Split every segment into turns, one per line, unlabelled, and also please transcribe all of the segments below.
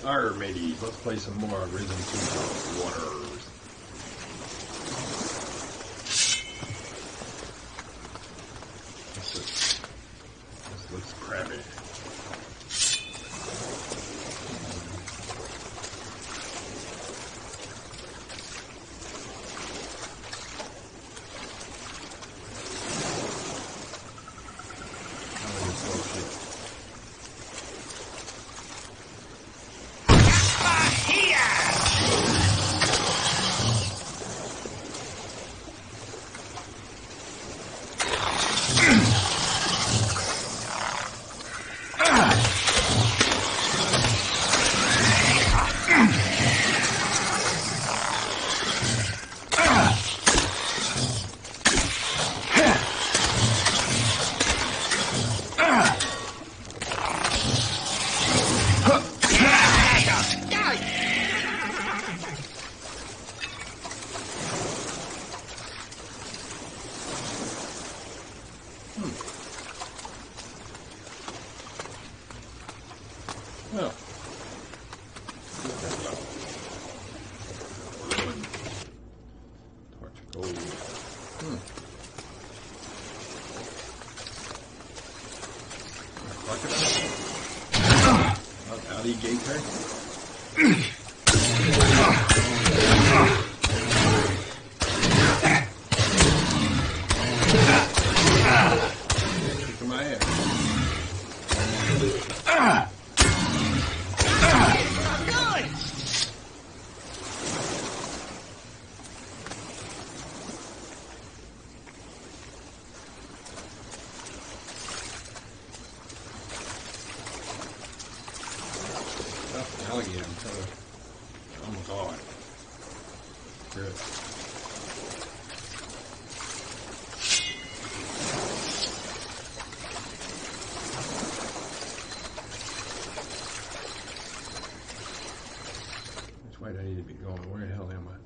Alright, matey, let's play some more Risen to Waters. This looks crabby. Well, torch gold. Crocodile? Howdy, gator. Kicking my ass. Alligator, I'm trying to. Oh my god. Good. Which way do I need to be going? Where the hell am I?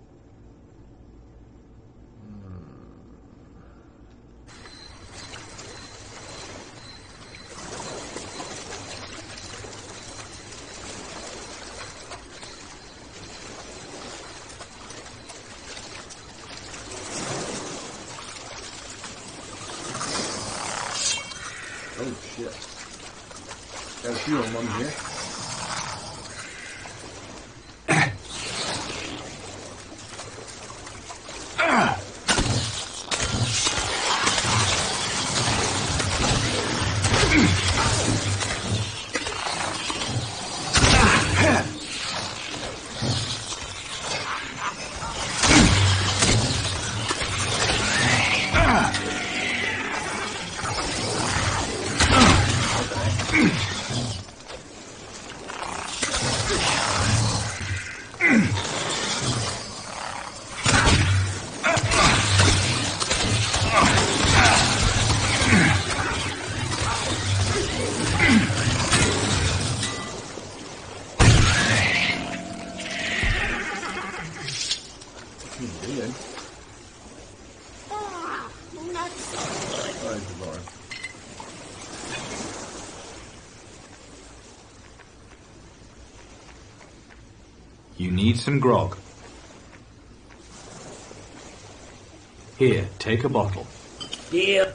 Oh shit. Got a few of them here.
You need some grog. Here, take a bottle.
Yeah.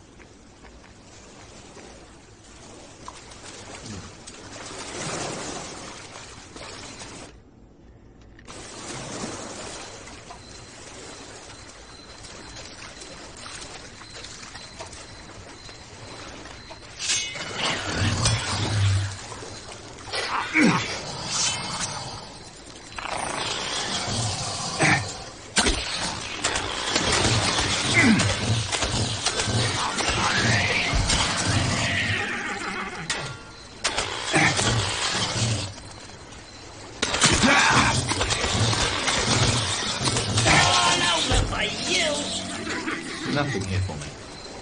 Nothing here for me.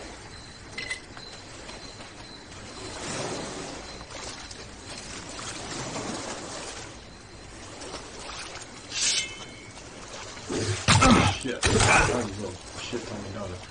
Shit. That was a little shit ton of dollars.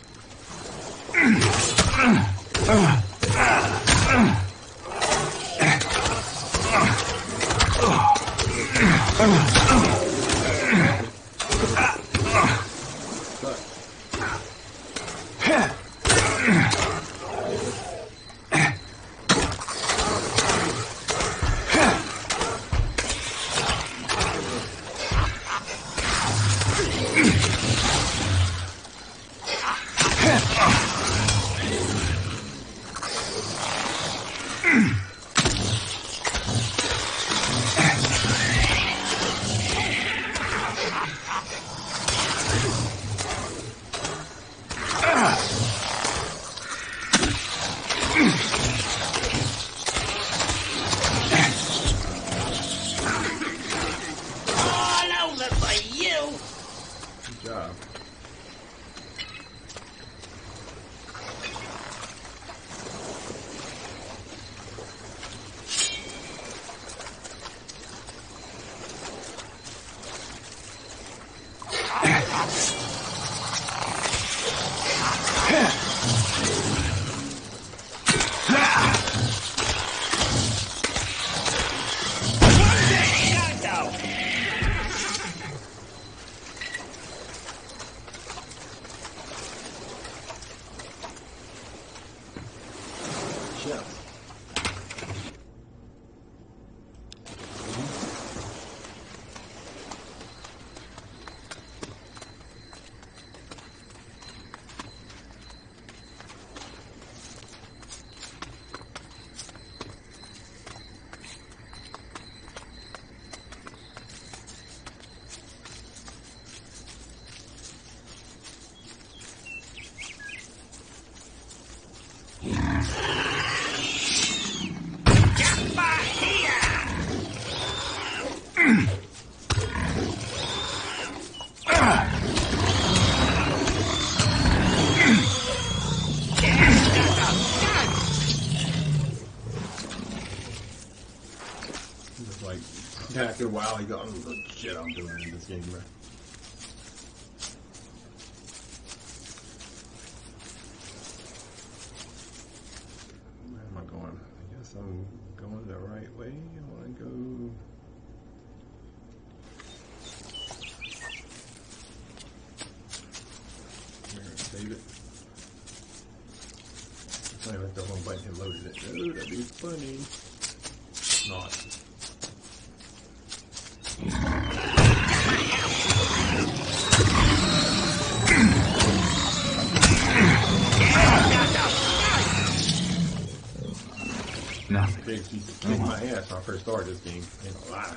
After a while, I go, oh, the shit I'm doing in this game, man. Where am I going? I guess I'm going the right way. I want to go... Here, save it. I went the wrong button and loaded it. Oh, that'd be funny. Not.
Nothing.
Pigs used to kick my ass when I first started this game. Ain't a lie.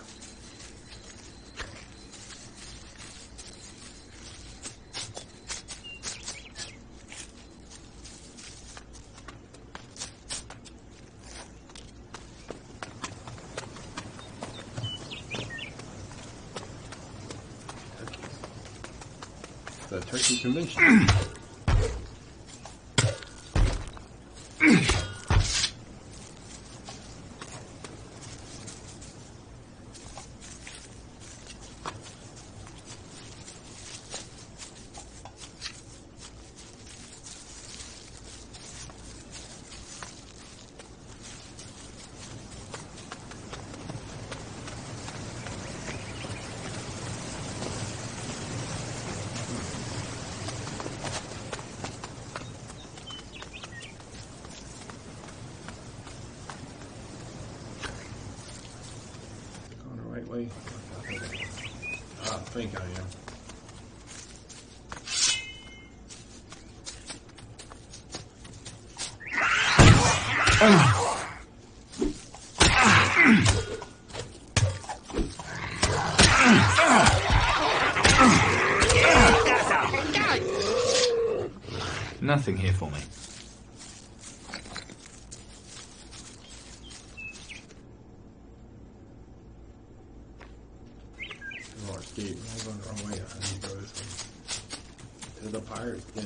It's a turkey convention. Way. I think I am.
Nothing here for me.
Escape. I'm going the wrong way. I need to go this way. To the pirate's den.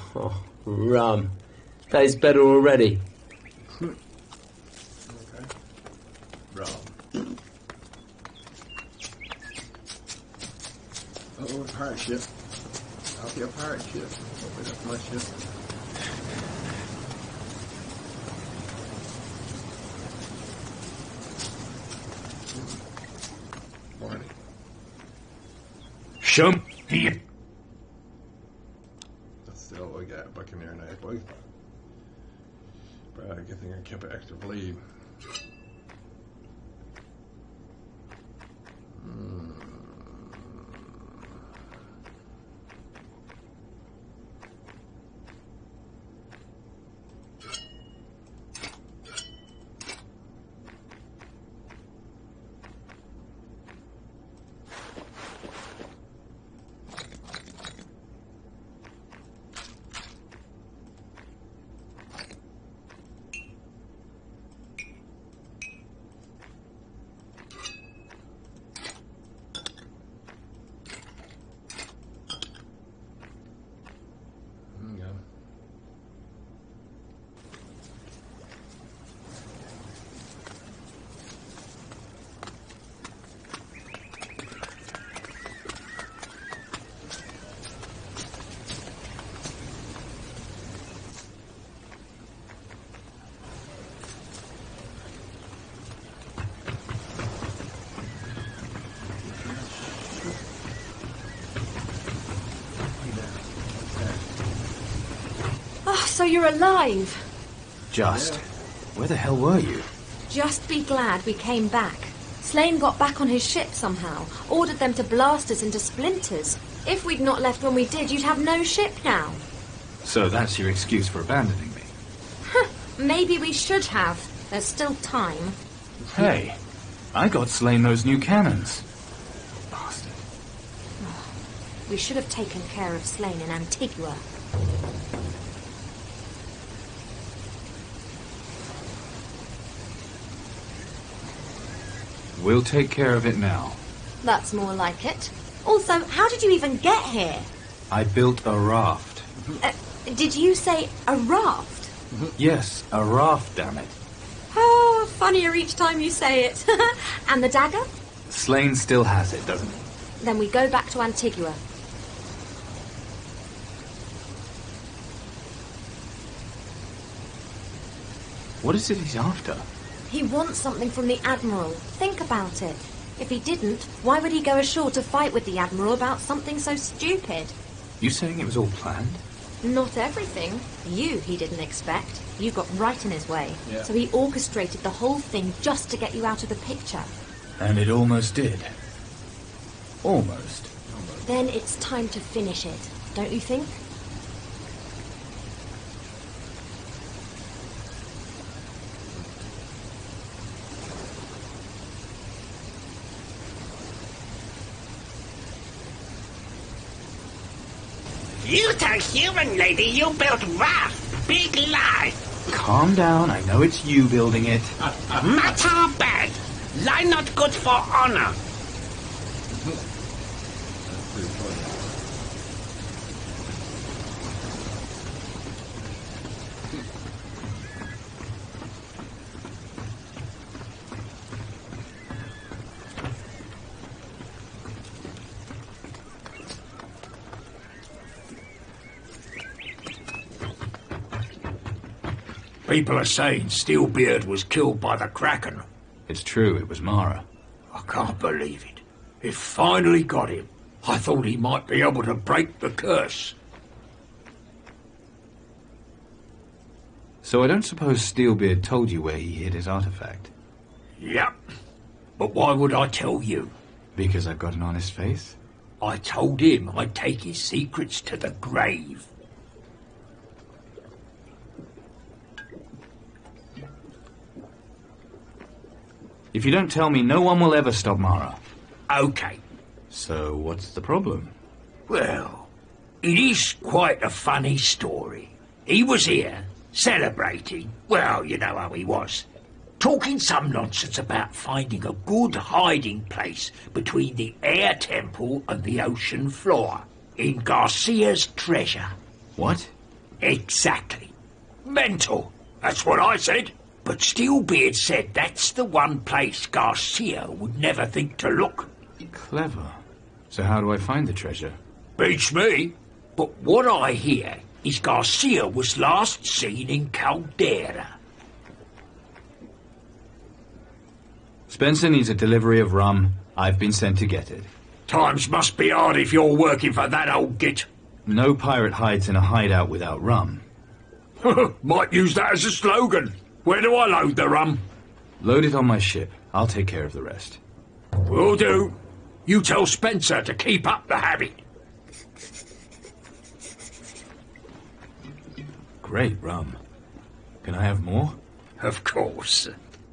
Oh, rum. Tastes better already.
Okay. Rum. Oh, pirate ship. I'll be a pirate ship. Open up my ship. Morning.
Shum here.
That's still what we got. Buccaneer knife, boy. But good thing I kept an extra blade.
So you're alive.
Just. Where the hell were you?
Just be glad we came back. Slane got back on his ship somehow, ordered them to blast us into splinters. If we'd not left when we did, you'd have no ship now.
So that's your excuse for abandoning me?
Maybe we should have. There's still time.
Hey, I got Slane those new cannons. Bastard.
We should have taken care of Slane in Antigua.
We'll take care of it now.
That's more like it. Also, how did you even get here?
I built a raft.
Did you say a raft?
Yes, a raft, damn it.
Oh, funnier each time you say it. And the dagger?
Slane still has it, doesn't he?
Then we go back to Antigua.
What is it he's after?
He wants something from the Admiral. Think about it. If he didn't, why would he go ashore to fight with the Admiral about something so stupid?
You saying it was all planned?
Not everything. You he didn't expect. You got right in his way.
Yeah.
So he orchestrated the whole thing just to get you out of the picture.
And it almost did. Almost.
Then it's time to finish it, don't you think?
You tell human lady you built raft. Big lie.
Calm down, I know it's you building it.
Matter bad. Lie not good for honor.
That's pretty funny.
People are saying Steelbeard was killed by the Kraken.
It's true, it was Mara.
I can't believe it. It finally got him. I thought he might be able to break the curse.
So I don't suppose Steelbeard told you where he hid his artifact?
Yep. But why would I tell you?
Because I've got an honest face?
I told him I'd take his secrets to the grave.
If you don't tell me, no one will ever stop Mara.
Okay.
So what's the problem?
Well, it is quite a funny story. He was here, celebrating, well, you know how he was, talking some nonsense about finding a good hiding place between the air temple and the ocean floor, in Garcia's treasure.
What?
Exactly. Mental. That's what I said. But Steelbeard said that's the one place Garcia would never think to look.
Clever. So how do I find the treasure?
Beats me. But what I hear is Garcia was last seen in Caldera.
Spencer needs a delivery of rum. I've been sent to get it.
Times must be hard if you're working for that old git.
No pirate hides in a hideout without rum.
Might use that as a slogan. Where do I load the rum?
Load it on my ship. I'll take care of the rest.
Will do. You tell Spencer to keep up the habit.
Great rum. Can I have more?
Of course.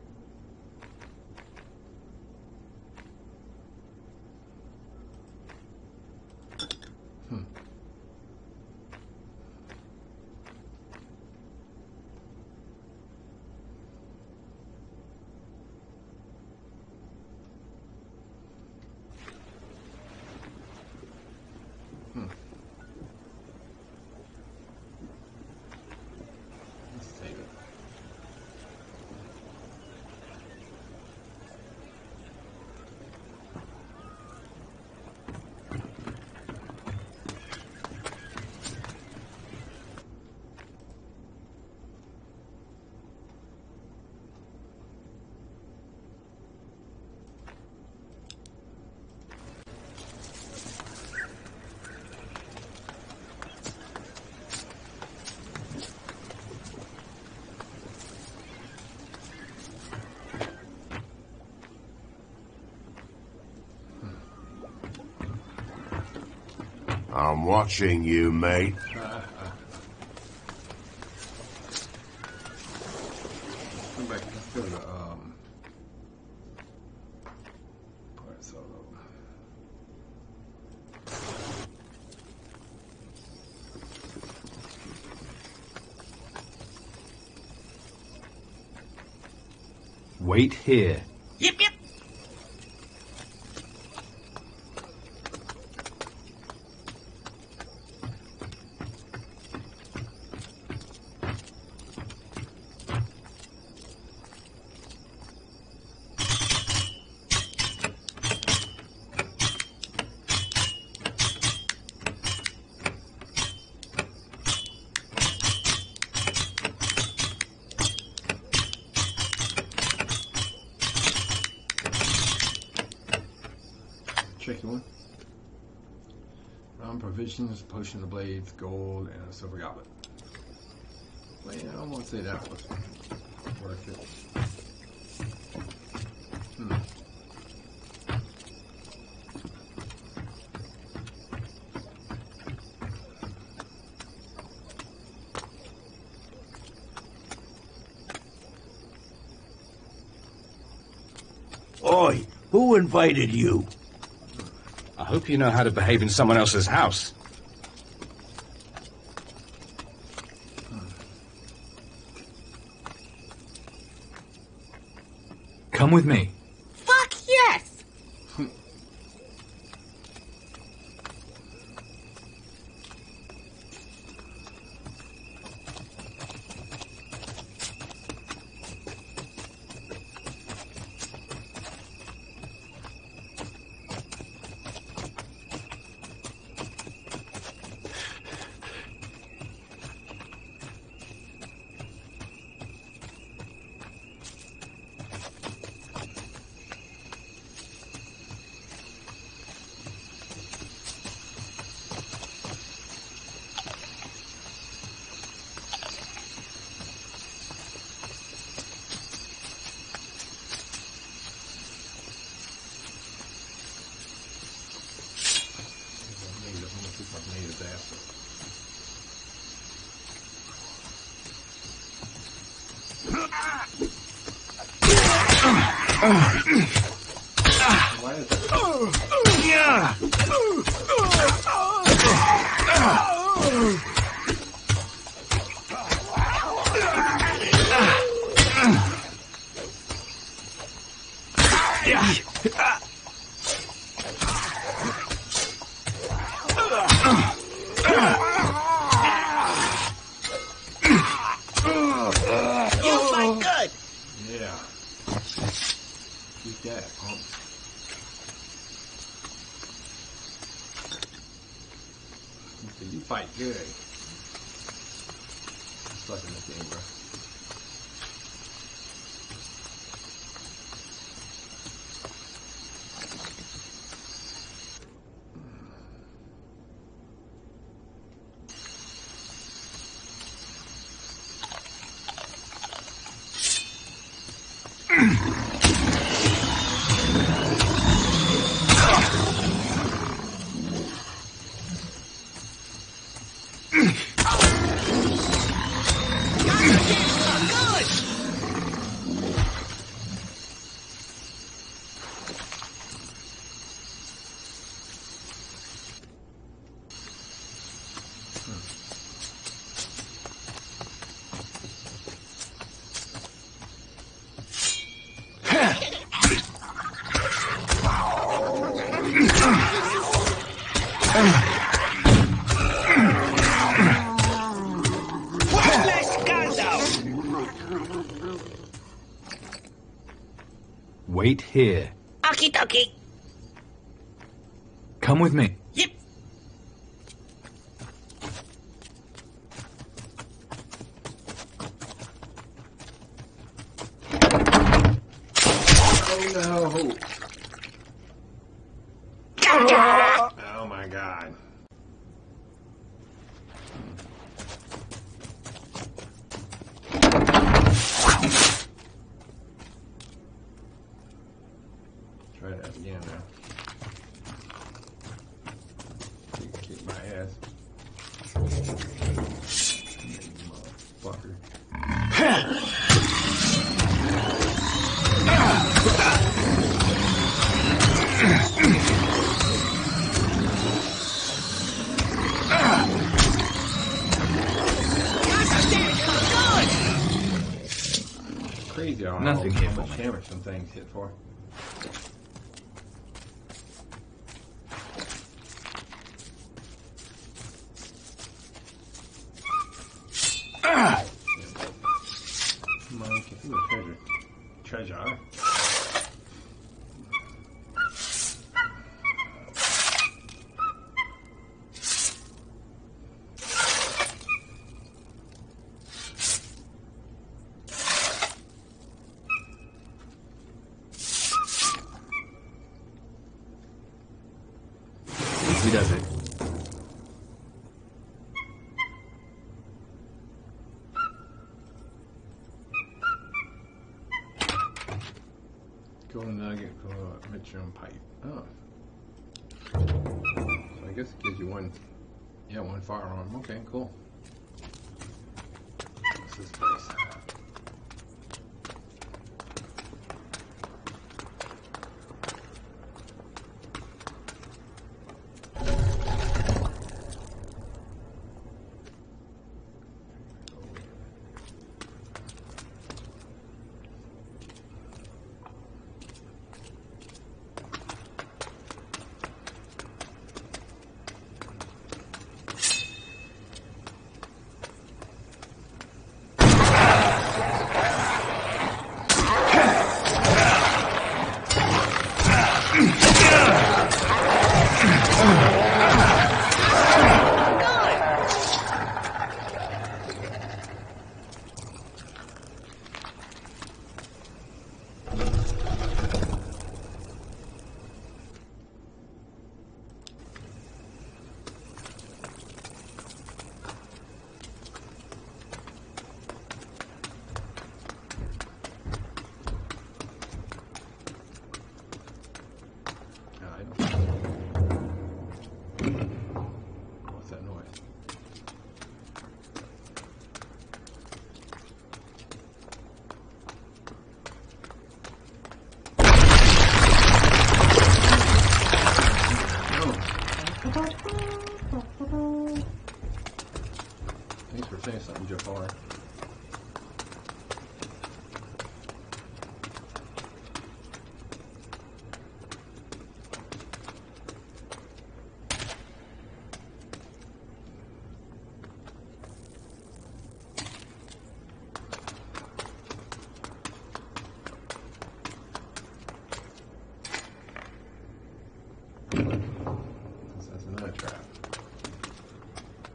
I'm watching you, mate.
Come back. Let's go to Part Solo.
Wait here.
Yep, yep.
Tricky one. Provisions, potion of blades, gold, and a silver goblet. Well, yeah, I won't say that was worth it.
Oi, who invited you?
I hope you know how to behave in someone else's house.
Come with me.
Fuck yes!
You fight good. Stuck in this game, bro.
Wait here.
Okie dokie.
Come with me.
Yep.
Oh no!
Gotcha.
Oh my god. Try that again now. You can kick my ass. Motherfucker. Crazy how
Nothing here
how
for
much
me.
damage some things hit for. Come on, get through the treasure. Treasure.
Easy does it.
Golden nugget for midstream pipe. Oh. So I guess it gives you one firearm. Okay, cool. What's this place? What's that noise? Thanks for saying something, Jafar. That's another trap.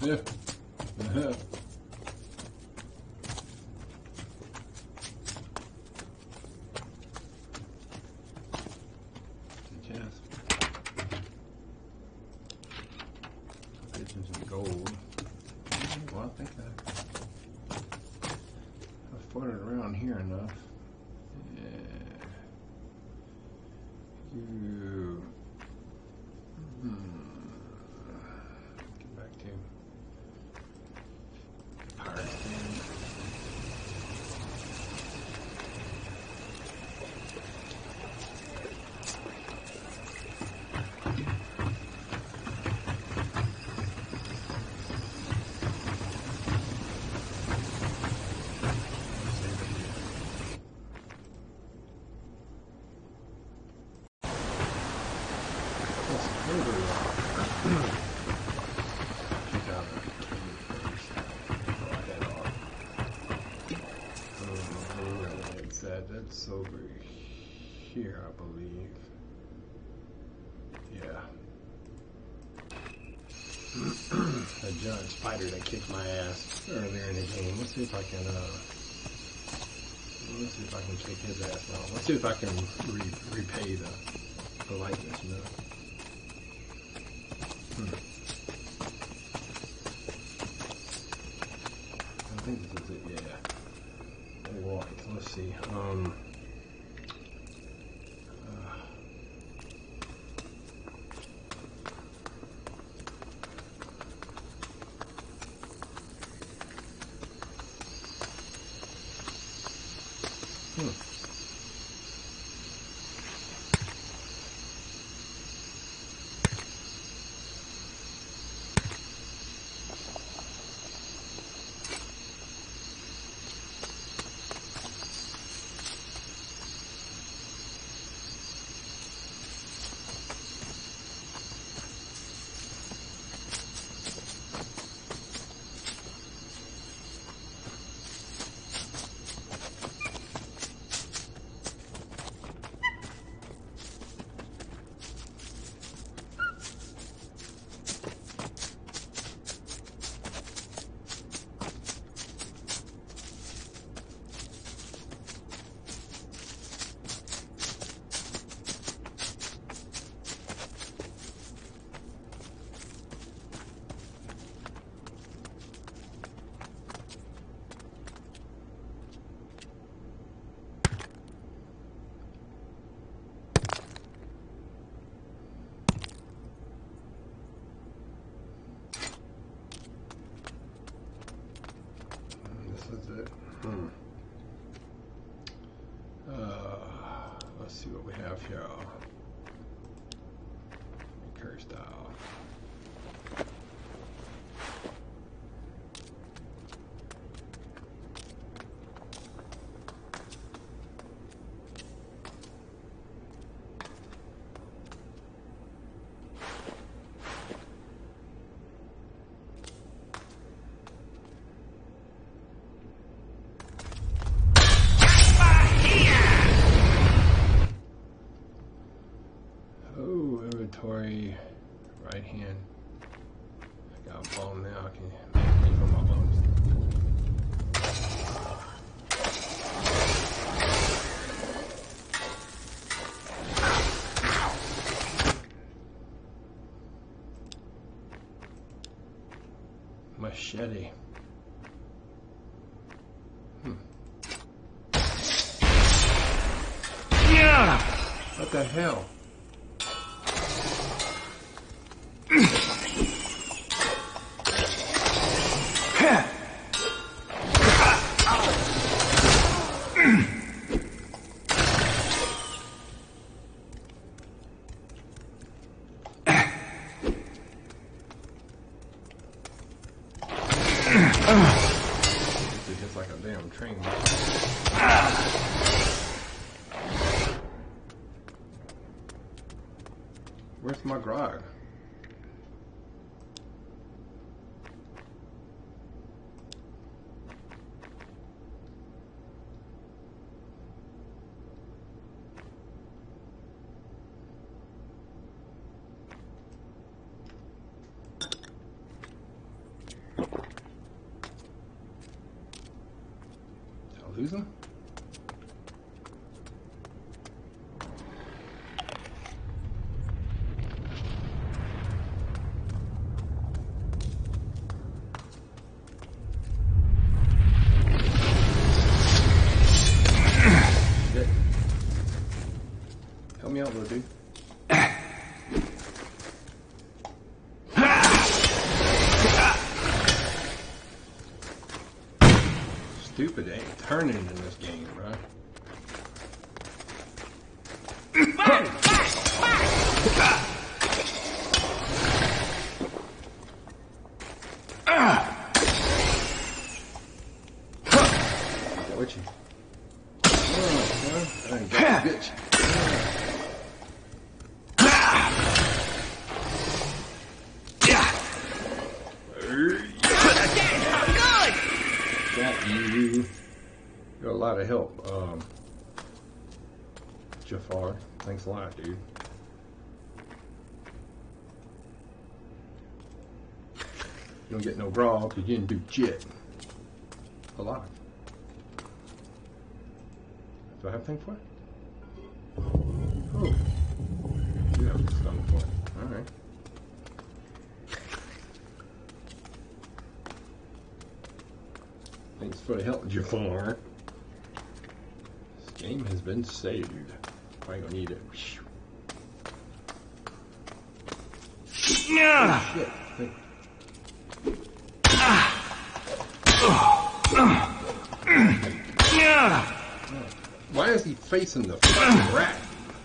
Pigeons of gold. Well, I think I've floated around here enough. Yeah. Get back to pirate thing. That's over here, I believe. Yeah. A giant spider that kicked my ass earlier in the game. Let's see if I can take his ass out. Let's see if I can repay the politeness, you know. I think this is it, yeah. Let me walk it. Let's see. That's it. Let's see what we have here. Recurve style. Inventory, right hand. I got a bone now. I can pay for my bones. Machete. Yeah. What the hell? It's just like a damn train. Where's my grog? losing? Shit. Help me out, little dude. Stupid ain't turning in this game, bro. What you? I ain't got you, bitch. Got you. Got a lot of help, Jafar. Thanks a lot, dude. You don't get no brawl because you didn't do shit. A lot. Do I have thing for it? Oh. You have something for it. Alright. Thanks for the help, Jafar. This game has been saved. I ain't gonna need it. Oh, shit. Why is he facing the fucking rat?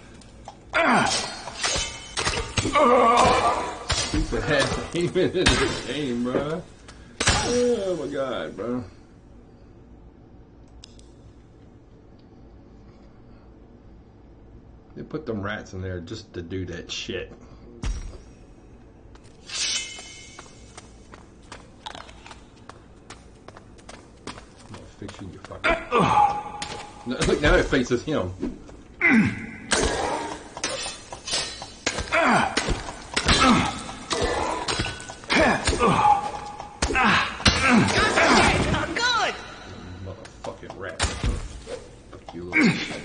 Stupid ass aiming in this game, bro. Oh my god, bro. They put them rats in there just to do that shit. I'm gonna fix you, you fucker. Look, now it faces him.
Good.
Motherfucking rat. Fuck you, little shit.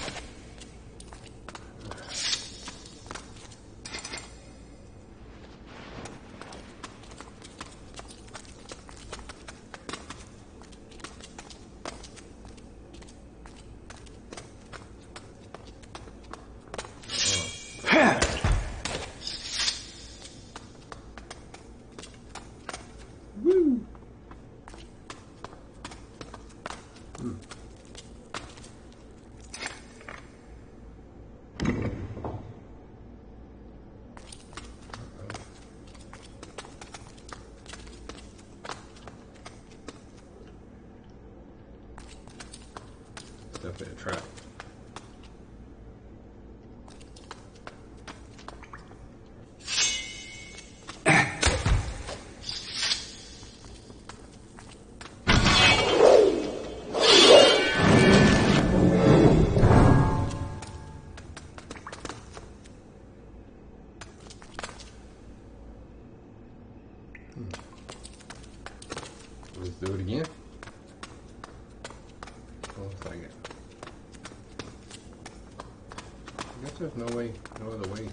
Woo! It's definitely a trap. Let's do it again. Hold on a second. I guess there's no way, no other way.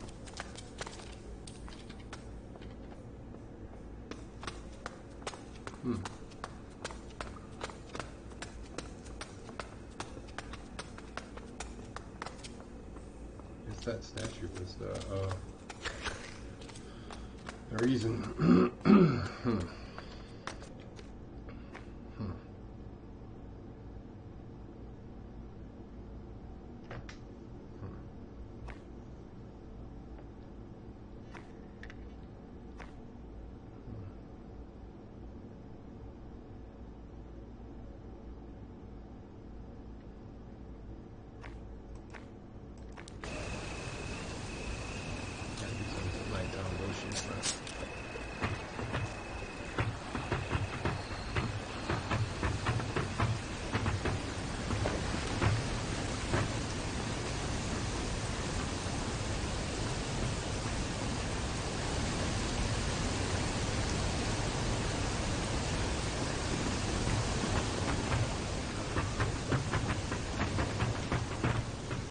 Guess that statue was the reason. Gotta be some nighttime lotion, bro.